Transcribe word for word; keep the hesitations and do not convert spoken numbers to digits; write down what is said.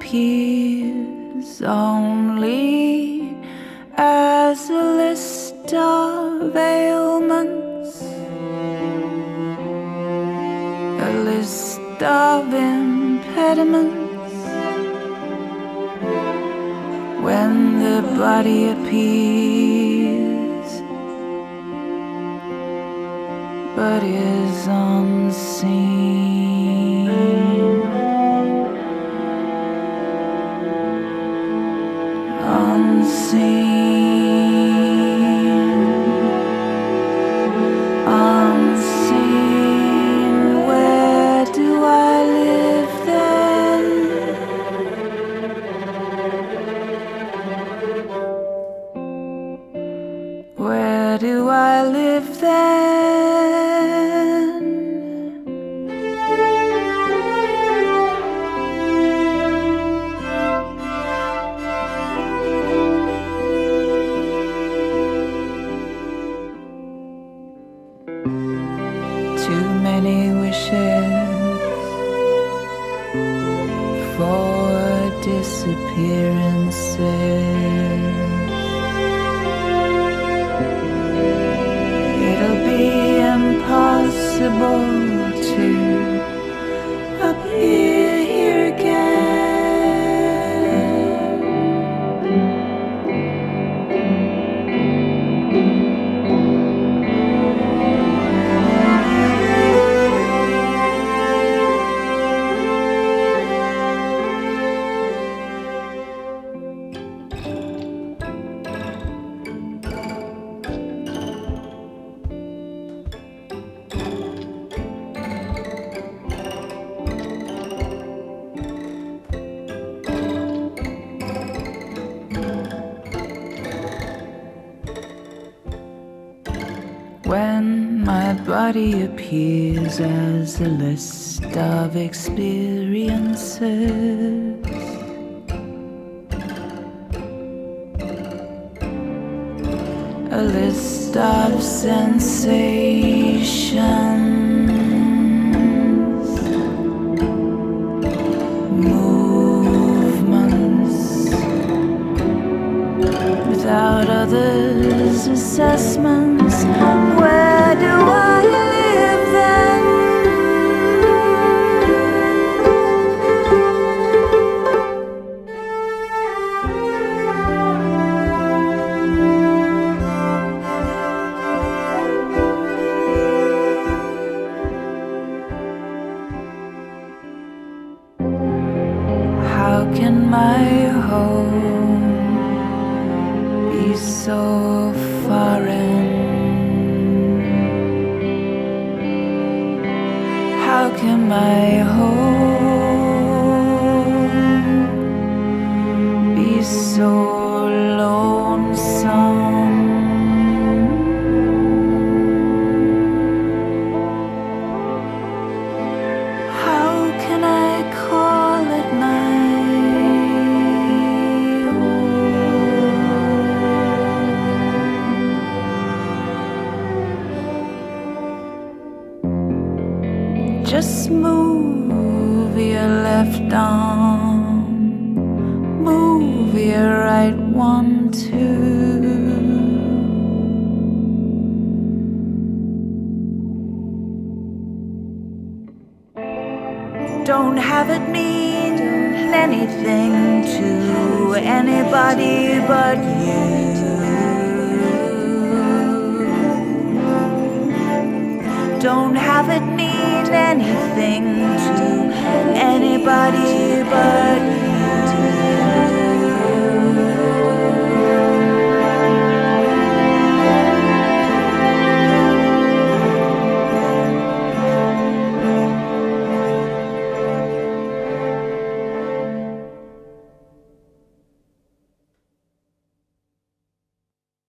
appears only as a list of ailments, a list of impediments. When the body appears but is unseen, unseen, unseen. Where do I live then? Where do I live then? Too many wishes for disappearances. It'll be impossible to appear here again. When my body appears as a list of experiences, a list of sensations, movements, without others' assessments. Where do I live then? How can my home be so foreign? How can my home be so lonesome? How can I call it my own? Just move your left arm, move your right one too. Don't have it mean anything to anybody but you. Don't have it mean anything to anybody but you.